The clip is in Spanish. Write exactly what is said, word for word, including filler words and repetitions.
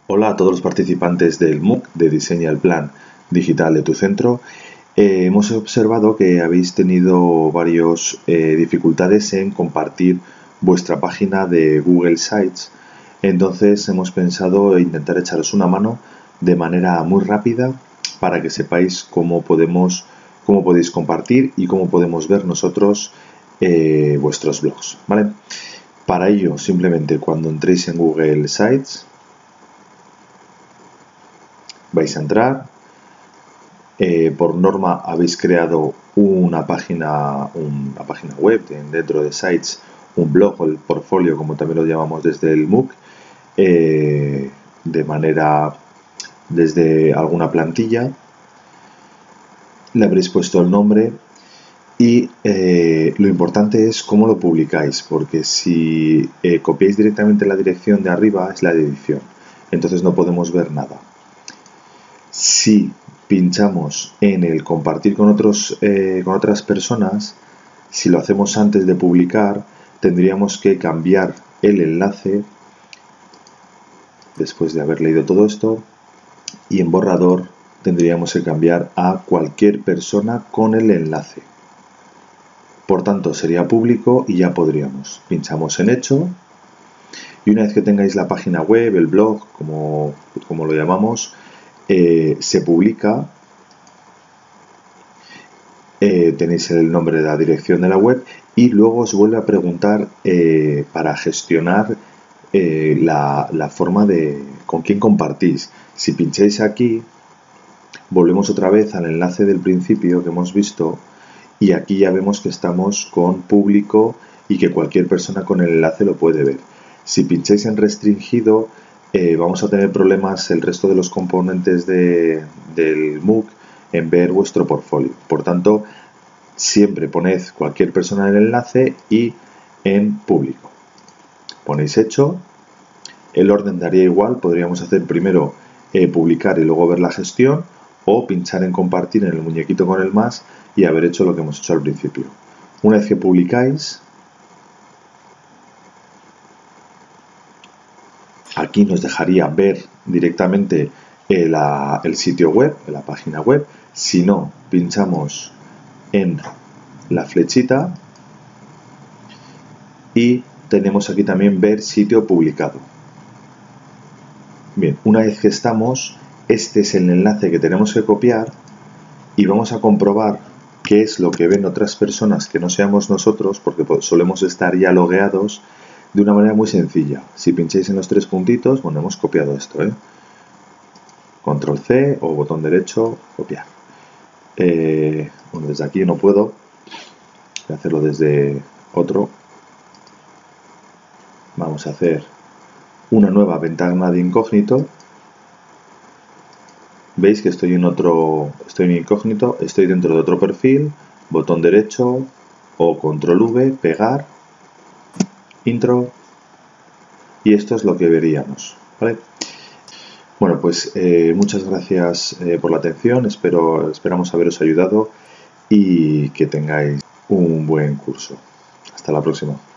Hola a todos los participantes del M O O C de Diseña el Plan Digital de tu Centro. Eh, hemos observado que habéis tenido varias eh, dificultades en compartir vuestra página de Google Sites. Entonces hemos pensado intentar echaros una mano de manera muy rápida para que sepáis cómo podemos, cómo podéis compartir y cómo podemos ver nosotros eh, vuestros blogs, ¿vale? Para ello, simplemente cuando entréis en Google Sites, vais a entrar. Eh, por norma habéis creado una página, una página web dentro de Sites, un blog o el portfolio, como también lo llamamos desde el M O O C, eh, de manera desde alguna plantilla. Le habréis puesto el nombre y eh, lo importante es cómo lo publicáis, porque si eh, copiáis directamente la dirección de arriba es la de edición, entonces no podemos ver nada. Si pinchamos en el compartir con, otros, eh, con otras personas, si lo hacemos antes de publicar, tendríamos que cambiar el enlace después de haber leído todo esto, y en borrador tendríamos que cambiar a cualquier persona con el enlace. Por tanto, sería público y ya podríamos. Pinchamos en hecho y una vez que tengáis la página web, el blog, como, como lo llamamos, Eh, se publica, eh, tenéis el nombre de la dirección de la web y luego os vuelve a preguntar eh, para gestionar eh, la, la forma de con quién compartís. Si pincháis aquí, volvemos otra vez al enlace del principio que hemos visto y aquí ya vemos que estamos con público y que cualquier persona con el enlace lo puede ver. Si pincháis en restringido, Eh, vamos a tener problemas el resto de los componentes de, del M O O C en ver vuestro portfolio. Por tanto, siempre poned cualquier persona en el enlace y en público. Ponéis hecho, el orden daría igual, podríamos hacer primero eh, publicar y luego ver la gestión, o pinchar en compartir en el muñequito con el más y haber hecho lo que hemos hecho al principio. Una vez que publicáis, aquí nos dejaría ver directamente el, el sitio web, la página web. Si no, pinchamos en la flechita y tenemos aquí también ver sitio publicado. Bien, una vez que estamos, este es el enlace que tenemos que copiar y vamos a comprobar qué es lo que ven otras personas que no seamos nosotros, porque solemos estar ya logueados, de una manera muy sencilla. Si pincháis en los tres puntitos, bueno, hemos copiado esto, ¿eh? Control C o botón derecho, copiar. Eh, bueno, desde aquí no puedo. Voy a hacerlo desde otro. Vamos a hacer una nueva ventana de incógnito. Veis que estoy en otro, estoy en incógnito, estoy dentro de otro perfil, botón derecho o control V, pegar, intro, y esto es lo que veríamos, ¿vale? Bueno, pues eh, muchas gracias eh, por la atención, espero, esperamos haberos ayudado y que tengáis un buen curso. Hasta la próxima.